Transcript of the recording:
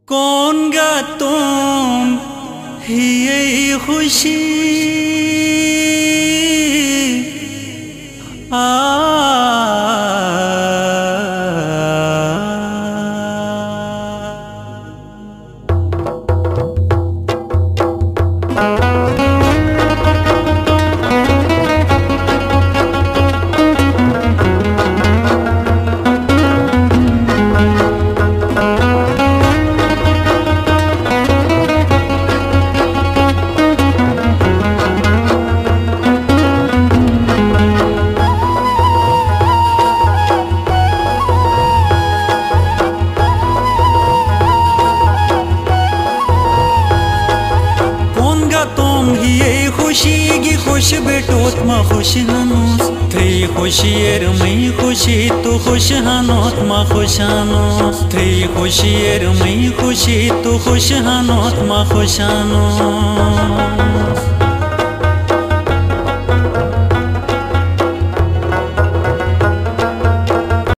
कौन गा तुम ही ये खुशी खुशी खुश बेटोत मा खुश हानोस थ्री खुशियर मई खुशी तो खुश हानोत मा खुश हानोस थ्री खुशियर मई खुशी तो खुश हानोत मा खुश हानोस।